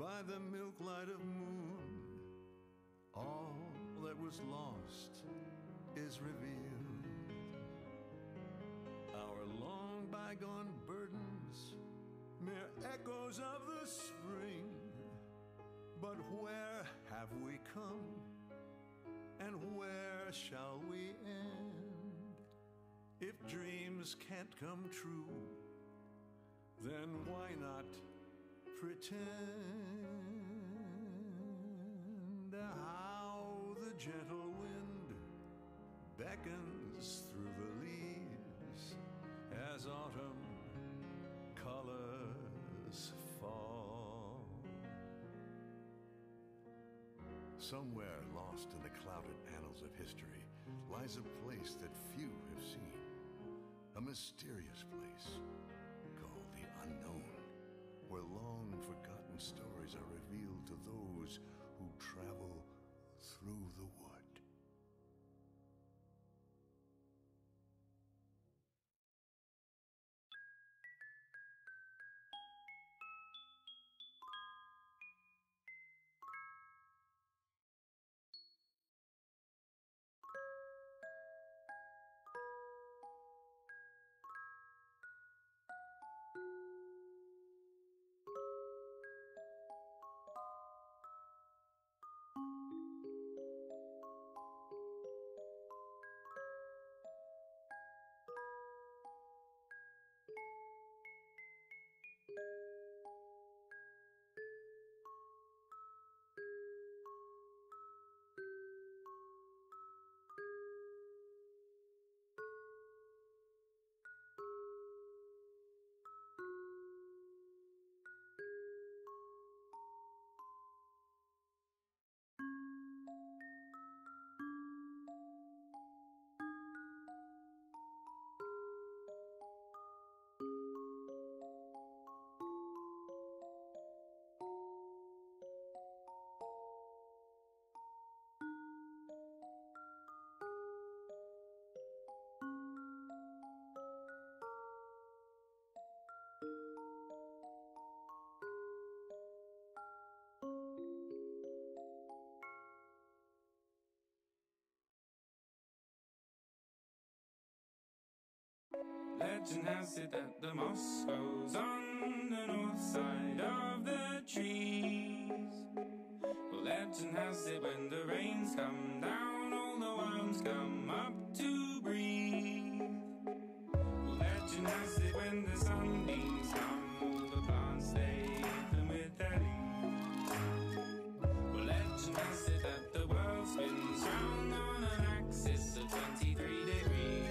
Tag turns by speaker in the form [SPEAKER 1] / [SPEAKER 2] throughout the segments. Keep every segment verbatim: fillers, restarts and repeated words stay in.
[SPEAKER 1] by the milk light of moon. All that was lost is revealed. Our long bygone burdens, mere echoes of the spring. But where have we come, and where shall we end? If dreams can't come true, then why not pretend? How the gentle wind beckons through the leaves as autumn colors fall. Somewhere lost in the clouded annals of history lies a place that few have seen, a mysterious place called the unknown, where long forgotten stories are revealed to those who travel through the wood.
[SPEAKER 2] Legend has it that the moss grows on the north side of the trees. Well, legend has it when the rains come down, all the worms come up to breathe. Well, legend has it when the sunbeams come, all the plants stay open with their leaves. Well, legend has it that the world spins round on an axis of twenty-three degrees.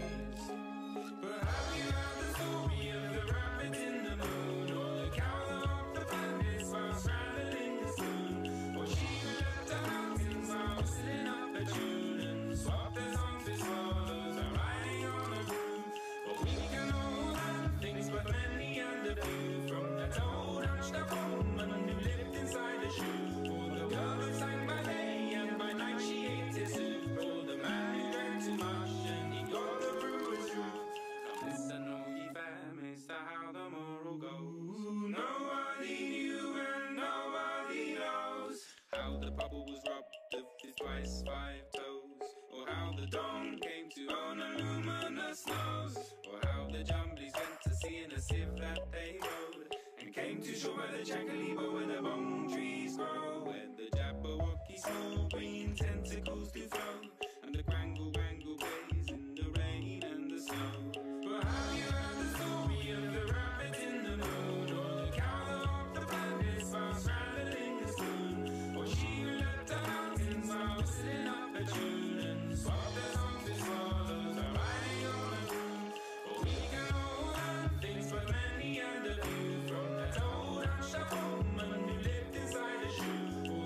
[SPEAKER 2] But have you heard the story of the rabbit in the moon, or the cow that walked the planets while straddling the spoon, or she who left the mountains while whistling up a tune and swapped their songs with swallows and riding on a broom? Well, we can all learn things, but many and a few, from that old hunched up woman who lived inside a shoe, or the girl who sang by day and by night she ate his soup, or the man who drank too much and he got the brewer's roof. Listen, all ye families, to how the moral goes. Nobody knew and nobody knows how the bubble was robbed of his twice five toes, or how the dawn came to own a luminous nose, or how the jumblies went to sea in a sieve that they rode, and came to shore by the Chacalibo where the bone trees grow, where the Jabberwocky small green tentacles do flow, and the Grangle Wangle plays in the rain and the snow. But have you heard the story of the rabbit in the moon, or the cow that walked the planets while straddling the spoon, or she who left the mountains while whistling up a tune and swapped their songs with swallows and riding on a broom? Well, we can all learn things, but many and a few, from that old hunched up woman who lived inside a shoe, or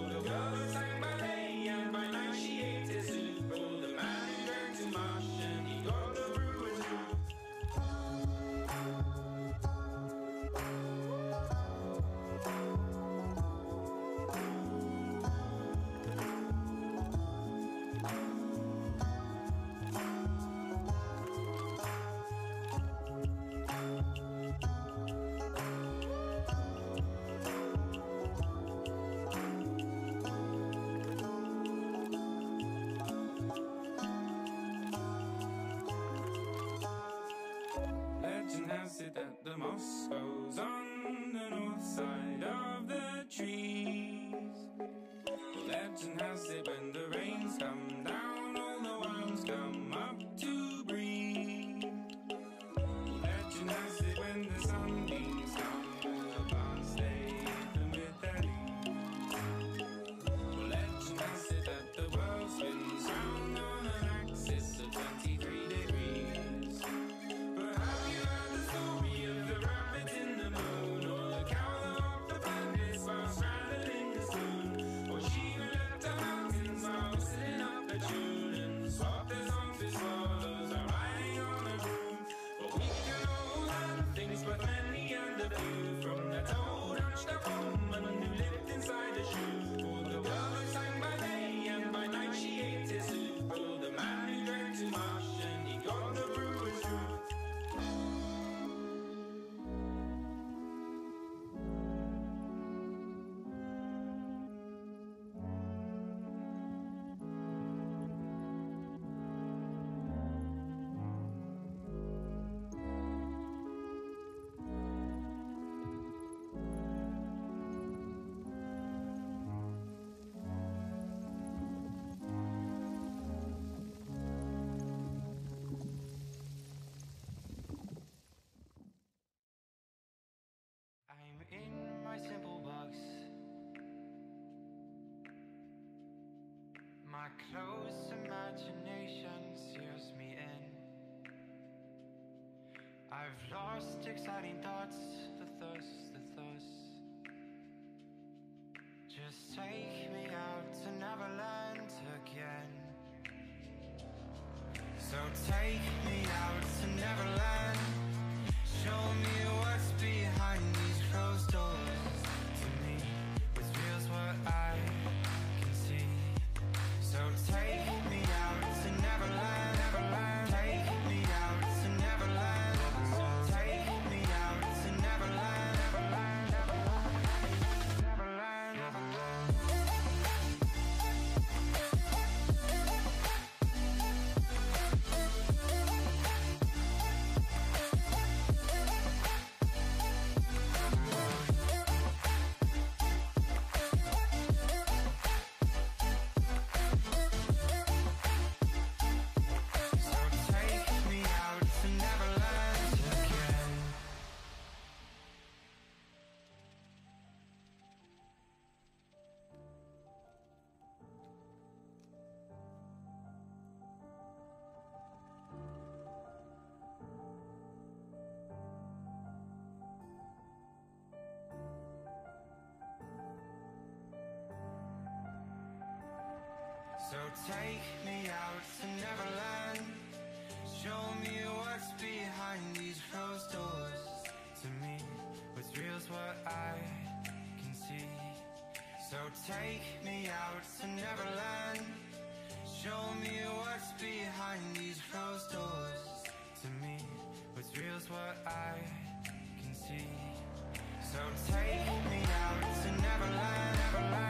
[SPEAKER 2] it that the moss grows on the north side of the trees. Well, legend has it when the rains come down, all the worms come up to breathe. Well, legend has it when the sunbeams come, the plants stay even with their leaves. Well, legend has it that the world spins round on an axis of twenty-three degrees. But have you heard the story of the rabbit in the moon, or the cow that walked the planets while straddling the spoon, or she who left the mountains while whistling up a tune, and swapped their songs with swallows while riding on a broom? Well, we can all learn things, but many and a few, from the toad hunched up woman who lived inside a shoe, or the girl who sang by day and by night she ate his soup, or the man who drank too much and he got the brewer's truth.
[SPEAKER 3] I'm in my simple box. My close imagination sears me in. I've lost exciting thoughts, the thirst, the thirst. Just take me out to Neverland again. So take me out to Neverland. Show me what's behind these closed doors. To me, what's real's what I can see. So take me out to Neverland, Neverland. Take me out to Neverland. So take me out to Neverland, Neverland, Neverland, Neverland, Neverland. So take me out to Neverland. Show me what's behind these closed doors. To me, what's real's what I can see. So take me out to Neverland. Show me what's behind these closed doors. To me, what's real's what I can see. So take me out to Neverland, Neverland.